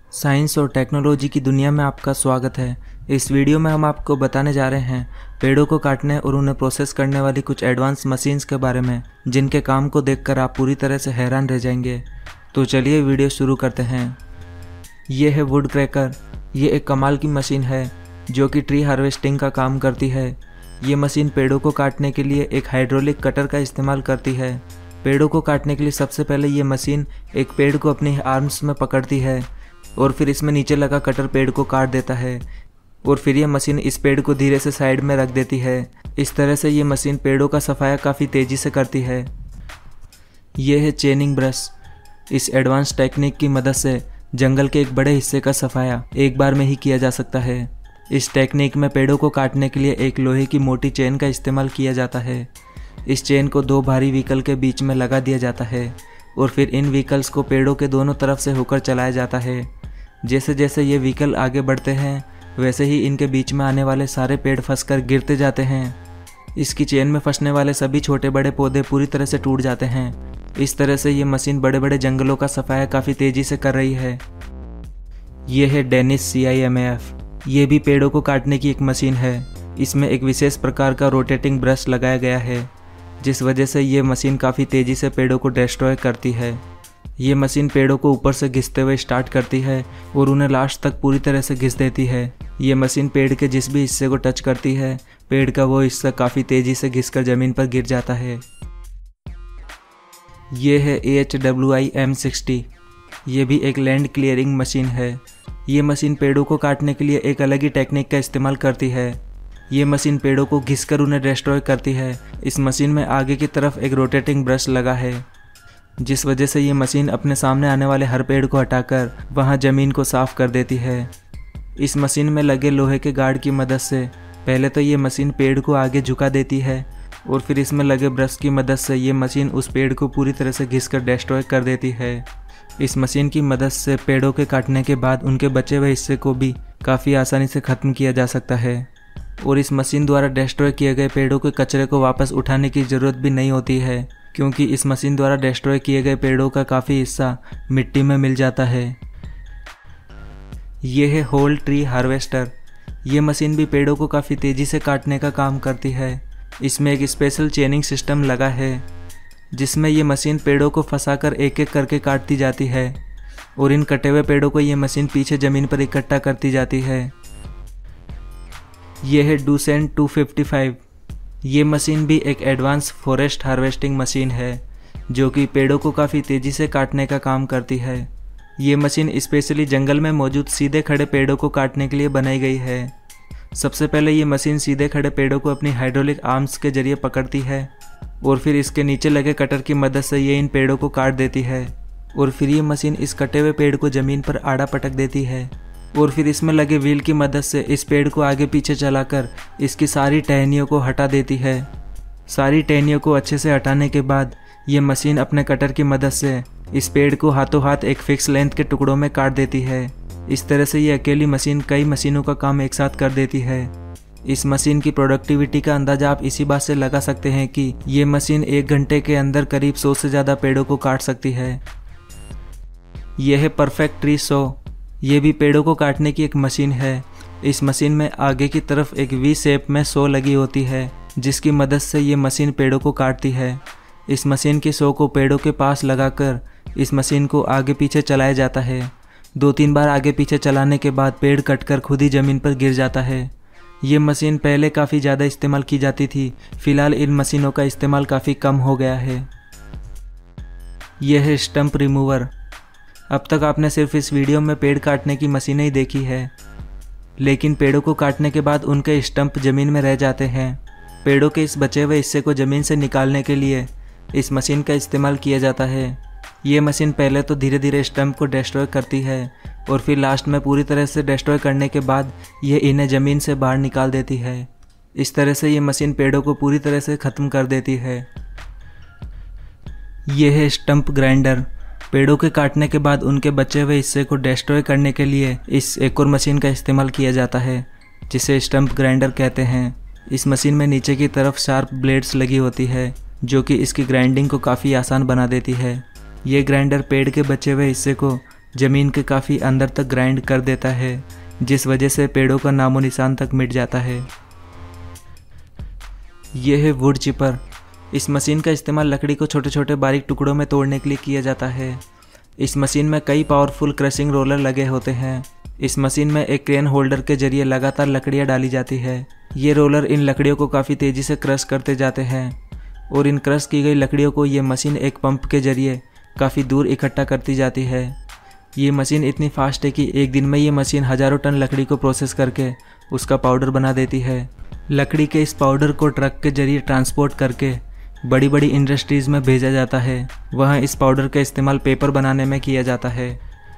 Science और technology की दुनिया में आपका स्वागत है। इस वीडियो में हम आपको बताने जा रहे हैं पेड़ों को काटने और उन्हें प्रोसेस करने वाली कुछ एडवांस मशीन्स के बारे में, जिनके काम को देखकर आप पूरी तरह से हैरान रह जाएंगे। तो चलिए वीडियो शुरू करते हैं। ये है वुड क्रैकर। ये एक कमाल की मशीन है जो कि ट्री हार्वेस्टिंग का काम करती है। ये मशीन पेड़ों को काटने के लिए एक हाइड्रोलिक कटर का इस्तेमाल करती है। पेड़ों को काटने के लिए सबसे पहले ये मशीन एक पेड़ को अपनी आर्म्स में पकड़ती है और फिर इसमें नीचे लगा कटर पेड़ को काट देता है और फिर यह मशीन इस पेड़ को धीरे से साइड में रख देती है। इस तरह से ये मशीन पेड़ों का सफाया काफ़ी तेज़ी से करती है। ये है चेनिंग ब्रश। इस एडवांस टेक्निक की मदद से जंगल के एक बड़े हिस्से का सफाया एक बार में ही किया जा सकता है। इस टेक्निक में पेड़ों को काटने के लिए एक लोहे की मोटी चेन का इस्तेमाल किया जाता है। इस चेन को दो भारी व्हीकल के बीच में लगा दिया जाता है और फिर इन व्हीकल्स को पेड़ों के दोनों तरफ से होकर चलाया जाता है। जैसे जैसे ये व्हीकल आगे बढ़ते हैं वैसे ही इनके बीच में आने वाले सारे पेड़ फंसकर गिरते जाते हैं। इसकी चेन में फंसने वाले सभी छोटे बड़े पौधे पूरी तरह से टूट जाते हैं। इस तरह से ये मशीन बड़े बड़े जंगलों का सफाया काफ़ी तेज़ी से कर रही है। ये है डेनिस CIMAF। ये भी पेड़ों को काटने की एक मशीन है। इसमें एक विशेष प्रकार का रोटेटिंग ब्रश लगाया गया है, जिस वजह से ये मशीन काफ़ी तेज़ी से पेड़ों को डिस्ट्रॉय करती है। ये मशीन पेड़ों को ऊपर से घिसते हुए स्टार्ट करती है और उन्हें लास्ट तक पूरी तरह से घिस देती है। ये मशीन पेड़ के जिस भी हिस्से को टच करती है, पेड़ का वो हिस्सा काफ़ी तेज़ी से घिसकर ज़मीन पर गिर जाता है। ये है AHWI M60। ये भी एक लैंड क्लियरिंग मशीन है। ये मशीन पेड़ों को काटने के लिए एक अलग ही टेक्निक का इस्तेमाल करती है। ये मशीन पेड़ों को घिसकर उन्हें डिस्ट्रॉय करती है। इस मशीन में आगे की तरफ एक रोटेटिंग ब्रश लगा है, जिस वजह से ये मशीन अपने सामने आने वाले हर पेड़ को हटाकर वहाँ ज़मीन को साफ़ कर देती है। इस मशीन में लगे लोहे के गार्ड की मदद से पहले तो ये मशीन पेड़ को आगे झुका देती है और फिर इसमें लगे ब्रश की मदद से ये मशीन उस पेड़ को पूरी तरह से घिसकर डिस्ट्रॉय कर देती है। इस मशीन की मदद से पेड़ों के काटने के बाद उनके बचे हुए हिस्से को भी काफ़ी आसानी से ख़त्म किया जा सकता है और इस मशीन द्वारा डिस्ट्रॉय किए गए पेड़ों के कचरे को वापस उठाने की ज़रूरत भी नहीं होती है, क्योंकि इस मशीन द्वारा डिस्ट्रॉय किए गए पेड़ों का काफ़ी हिस्सा मिट्टी में मिल जाता है। ये है होल ट्री हार्वेस्टर। ये मशीन भी पेड़ों को काफ़ी तेज़ी से काटने का काम करती है। इसमें एक स्पेशल चेनिंग सिस्टम लगा है, जिसमें ये मशीन पेड़ों को फंसाकर एक एक करके काटती जाती है और इन कटे हुए पेड़ों को ये मशीन पीछे ज़मीन पर इकट्ठा करती जाती है। ये है डूसेंट 255। ये मशीन भी एक एडवांस फॉरेस्ट हार्वेस्टिंग मशीन है, जो कि पेड़ों को काफ़ी तेज़ी से काटने का काम करती है। ये मशीन स्पेशली जंगल में मौजूद सीधे खड़े पेड़ों को काटने के लिए बनाई गई है। सबसे पहले ये मशीन सीधे खड़े पेड़ों को अपनी हाइड्रोलिक आर्म्स के जरिए पकड़ती है और फिर इसके नीचे लगे कटर की मदद से ये इन पेड़ों को काट देती है और फिर ये मशीन इस कटे हुए पेड़ को ज़मीन पर आड़ा पटक देती है और फिर इसमें लगे व्हील की मदद से इस पेड़ को आगे पीछे चलाकर इसकी सारी टहनियों को हटा देती है। सारी टहनियों को अच्छे से हटाने के बाद ये मशीन अपने कटर की मदद से इस पेड़ को हाथों हाथ एक फिक्स लेंथ के टुकड़ों में काट देती है। इस तरह से ये अकेली मशीन कई मशीनों का काम एक साथ कर देती है। इस मशीन की प्रोडक्टिविटी का अंदाजा आप इसी बात से लगा सकते हैं कि ये मशीन 1 घंटे के अंदर करीब 100 से ज़्यादा पेड़ों को काट सकती है। यह है परफेक्ट ट्री सॉ। ये भी पेड़ों को काटने की एक मशीन है। इस मशीन में आगे की तरफ एक V शेप में सॉ लगी होती है, जिसकी मदद से ये मशीन पेड़ों को काटती है। इस मशीन की सॉ को पेड़ों के पास लगाकर इस मशीन को आगे पीछे चलाया जाता है। 2-3 बार आगे पीछे चलाने के बाद पेड़ कटकर खुद ही ज़मीन पर गिर जाता है। ये मशीन पहले काफ़ी ज़्यादा इस्तेमाल की जाती थी, फिलहाल इन मशीनों का इस्तेमाल काफ़ी कम हो गया है। यह है स्टंप रिमूवर। अब तक आपने सिर्फ इस वीडियो में पेड़ काटने की मशीनें ही देखी है, लेकिन पेड़ों को काटने के बाद उनके स्टंप ज़मीन में रह जाते हैं। पेड़ों के इस बचे हुए हिस्से को ज़मीन से निकालने के लिए इस मशीन का इस्तेमाल किया जाता है। ये मशीन पहले तो धीरे धीरे स्टंप को डिस्ट्रॉय करती है और फिर लास्ट में पूरी तरह से डिस्ट्रॉय करने के बाद ये इन्हें ज़मीन से बाहर निकाल देती है। इस तरह से ये मशीन पेड़ों को पूरी तरह से ख़त्म कर देती है। ये है स्टंप ग्राइंडर। पेड़ों के काटने के बाद उनके बचे हुए हिस्से को डिस्ट्रॉय करने के लिए इस एक और मशीन का इस्तेमाल किया जाता है, जिसे स्टंप ग्राइंडर कहते हैं। इस मशीन में नीचे की तरफ शार्प ब्लेड्स लगी होती है, जो कि इसकी ग्राइंडिंग को काफ़ी आसान बना देती है। ये ग्राइंडर पेड़ के बचे हुए हिस्से को ज़मीन के काफ़ी अंदर तक ग्राइंड कर देता है, जिस वजह से पेड़ों का नामो निशान तक मिट जाता है। यह है वुड चिपर। इस मशीन का इस्तेमाल लकड़ी को छोटे छोटे बारीक टुकड़ों में तोड़ने के लिए किया जाता है। इस मशीन में कई पावरफुल क्रशिंग रोलर लगे होते हैं। इस मशीन में एक क्रेन होल्डर के जरिए लगातार लकड़ियाँ डाली जाती है। ये रोलर इन लकड़ियों को काफ़ी तेज़ी से क्रश करते जाते हैं और इन क्रश की गई लकड़ियों को ये मशीन एक पंप के जरिए काफ़ी दूर इकट्ठा करती जाती है। ये मशीन इतनी फास्ट है कि एक दिन में ये मशीन हज़ारों टन लकड़ी को प्रोसेस करके उसका पाउडर बना देती है। लकड़ी के इस पाउडर को ट्रक के जरिए ट्रांसपोर्ट करके बड़ी बड़ी इंडस्ट्रीज़ में भेजा जाता है। वहाँ इस पाउडर का इस्तेमाल पेपर बनाने में किया जाता है।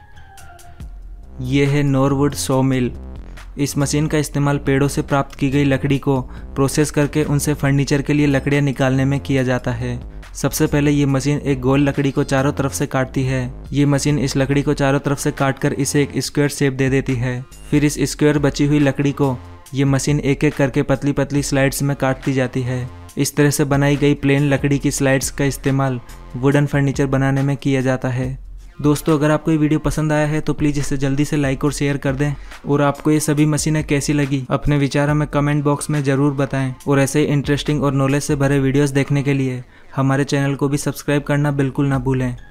ये है नॉरवुड सॉ मिल। इस मशीन का इस्तेमाल पेड़ों से प्राप्त की गई लकड़ी को प्रोसेस करके उनसे फर्नीचर के लिए लकड़ियाँ निकालने में किया जाता है। सबसे पहले ये मशीन एक गोल लकड़ी को चारों तरफ से काटती है। ये मशीन इस लकड़ी को चारों तरफ से काटकर इसे एक स्क्वायर शेप दे देती है। फिर इस स्क्वायर बची हुई लकड़ी को ये मशीन एक एक करके पतली पतली स्लाइड्स में काटती जाती है। इस तरह से बनाई गई प्लेन लकड़ी की स्लाइड्स का इस्तेमाल वुडन फर्नीचर बनाने में किया जाता है। दोस्तों, अगर आपको ये वीडियो पसंद आया है तो प्लीज़ इसे जल्दी से लाइक और शेयर कर दें। और आपको ये सभी मशीनें कैसी लगी अपने विचार हमें कमेंट बॉक्स में ज़रूर बताएं। और ऐसे ही इंटरेस्टिंग और नॉलेज से भरे वीडियोस देखने के लिए हमारे चैनल को भी सब्सक्राइब करना बिल्कुल ना भूलें।